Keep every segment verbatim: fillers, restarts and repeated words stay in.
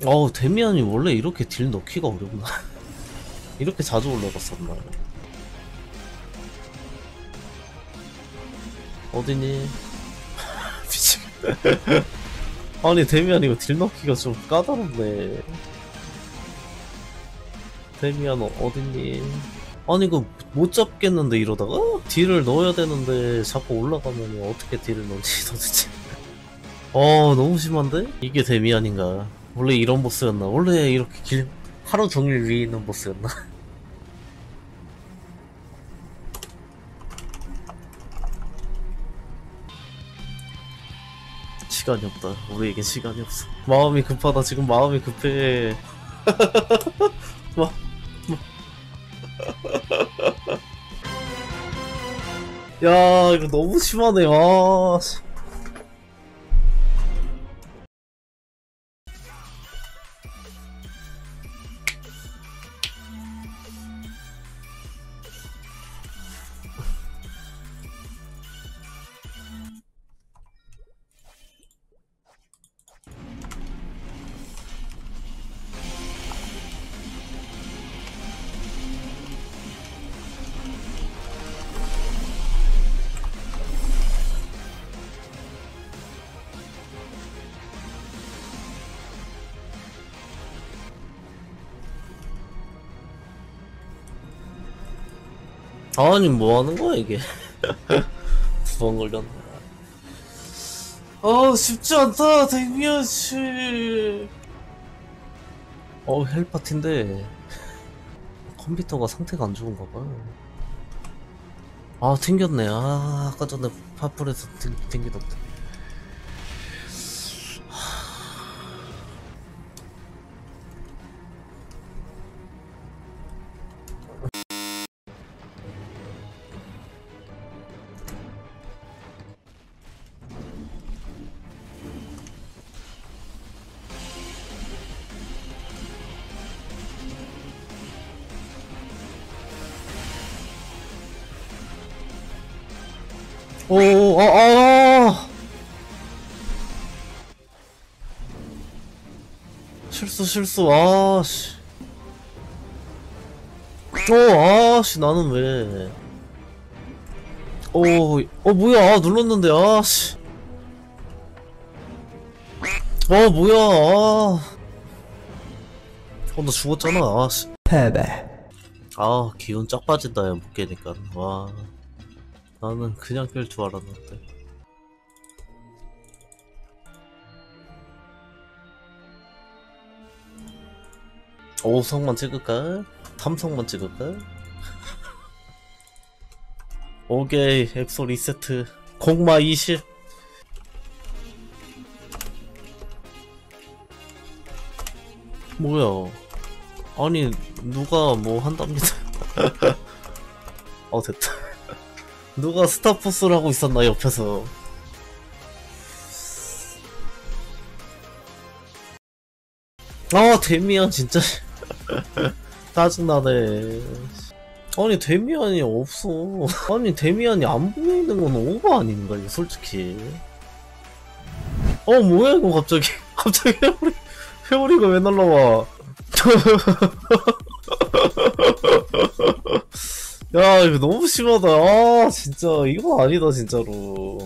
어우, 데미안이 원래 이렇게 딜 넣기가 어렵나? 이렇게 자주 올라갔었나? 어디니? 미친. 아니, 데미안 이거 딜 넣기가 좀 까다롭네. 데미안 어딨니? 아니, 이거 못 잡겠는데, 이러다가? 딜을 넣어야 되는데, 자꾸 올라가면 어떻게 딜을 넣지, 도대체. 어, 너무 심한데? 이게 데미안인가? 원래 이런 보스였나? 원래 이렇게 길, 하루 종일 위에 있는 보스였나? 시간이 없다. 우리에겐 시간이 없어. 마음이 급하다. 지금 마음이 급해. 마, 마. 야, 이거 너무 심하네. 아. 아니, 뭐 하는 거야, 이게. 두 번 걸렸네. 아, 쉽지 않다, 데미안 씨. 어, 헬파티인데. 컴퓨터가 상태가 안 좋은가 봐. 아, 튕겼네. 아, 아까 전에 파풀에서 튕기던데. 오, 아, 아! 실수, 실수, 아씨. 오, 아씨, 나는 왜. 오, 어, 뭐야, 아, 눌렀는데, 아씨. 어, 뭐야, 아. 어, 나 죽었잖아, 아씨. 패배. 아, 기운 쫙 빠진다, 야, 못 깨니까. 와. 나는 그냥 깰 줄 알았는데. 오성만 찍을까? 삼성만 찍을까? 오케이, 엑소 리세트. 공마 이십. 뭐야. 아니, 누가 뭐 한답니다. 어, 됐다. 누가 스타포스를 하고 있었나, 옆에서. 아, 데미안 진짜. 짜증나네. 아니, 데미안이 없어. 아니, 데미안이 안 보이는 건 오버 아닌가, 이거 솔직히. 어, 뭐야, 이거 갑자기. 갑자기 회오리, 회오리가 왜 날라와. 야, 이거 너무 심하다. 아, 진짜. 이건 아니다, 진짜로.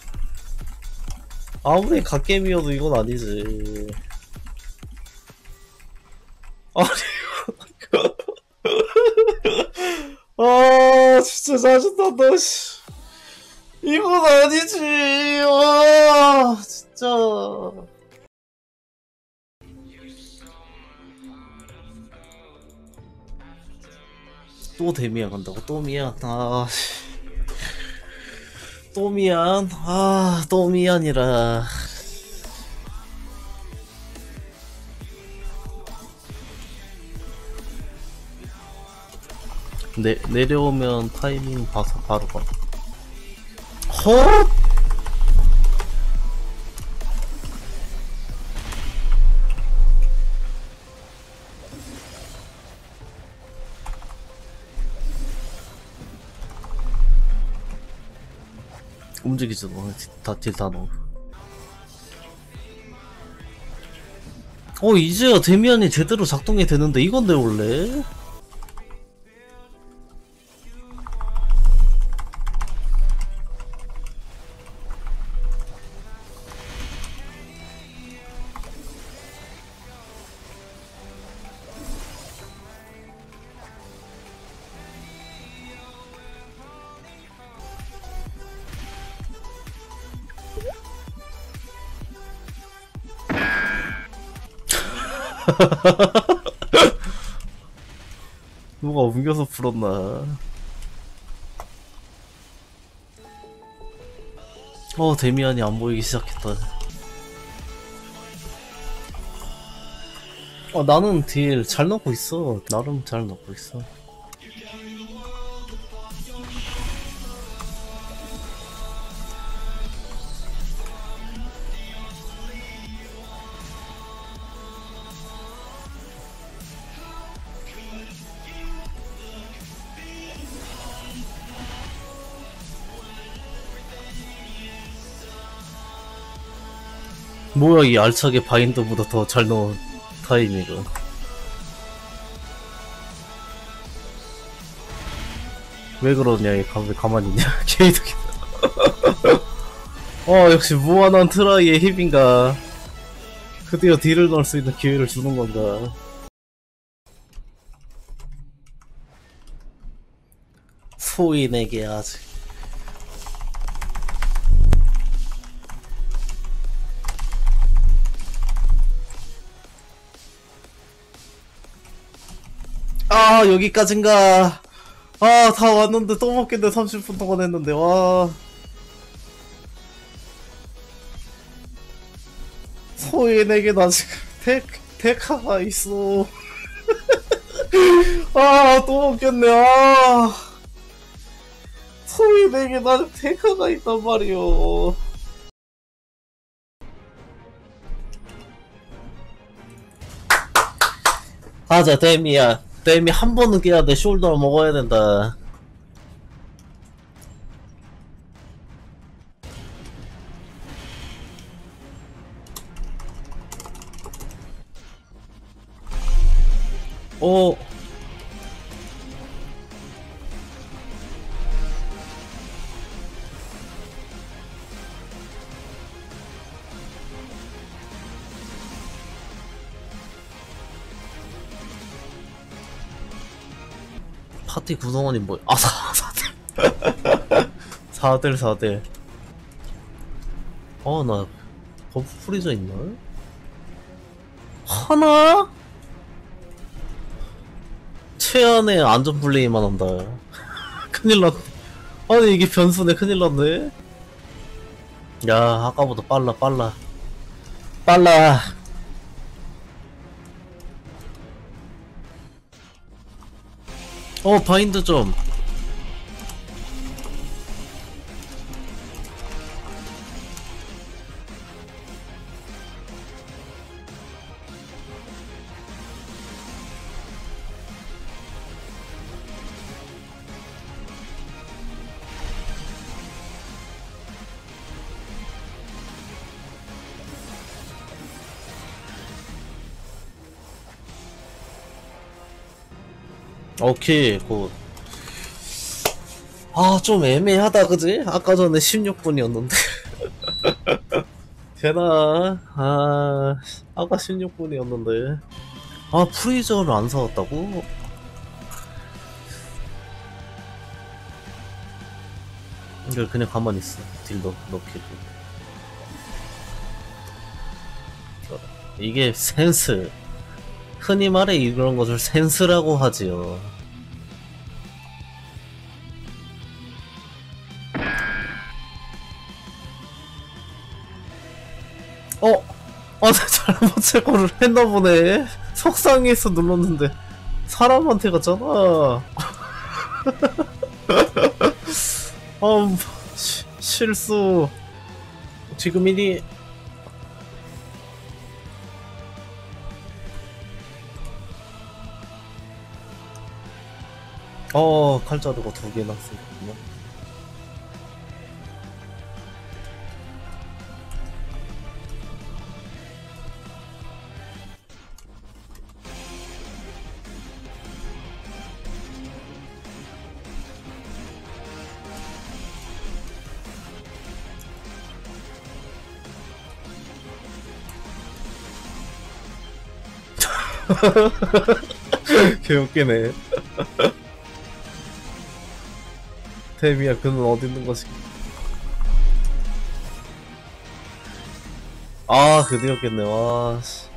아무리 갓겜이어도 이건 아니지. 아니, 아, 진짜 짜증난다, 씨. 이건 아니지. 와, 진짜. 또 데미안 간다고? 또 미안. 아, 또 미안. 아, 또 미안이라. 내, 내려오면 타이밍 봐서 바로 가. 헛! 움직이지도 마. 다 딜 다 넣어. 어 이제야 데미안이 제대로 작동이 되는데 이건데 원래? 누가 옮겨서 풀었나? 어 데미안이 안 보이기 시작했다. 어 나는 딜 잘 넣고 있어. 나름 잘 넣고 있어. 뭐야 이 알차게 바인더보다 더 잘 넣은 타이밍은. 왜 그러냐 얘 가, 왜 가만히 있냐 개이득이다. 어 역시 무한한 트라이의 힘인가. 드디어 딜을 넣을 수 있는 기회를 주는 건가. 소인에게 아직 아 여기까진가. 아 다 왔는데 또 먹겠네. 삼십 분 동안 했는데 와. 소인에겐 아직 데, 데카가 있어. 아 또 먹겠네. 아 소인에겐 아직 데카가 있단 말이오. 가자 데미야. 데미 한 번은 깨야 돼. 숄더 먹어야 된다. 오. 파티 구성원이 뭐야? 아, 사, 사들. 사들, 사들. 어, 나, 버프 프리저 있나? 하나? 최안의 안전 플레이만 한다. 큰일 났네. 아니, 이게 변수네. 큰일 났네. 야, 아까보다 빨라, 빨라. 빨라. 어 바인드 좀. 오케이 굿. 아 좀 애매하다 그지? 아까 전에 십육 분이었는데 되나? 아 아까 십육 분이었는데 아 프리저를 안 사왔다고? 이걸 그냥 가만히 있어. 딜 넣, 넣기도. 이게 센스. 흔히 말해 이런 것을 센스라고 하지요. 어? 아, 나 잘못 제거를 했나 보네. 석상에서 눌렀는데 사람한테 갔잖아. 아, 시, 실수. 지금이니. 어, 칼 자르고 두 개나 쓰거든요. 개웃기네. 태미야, 그는 어디 있는 것이? 아, 그대였겠네. 와, 씨.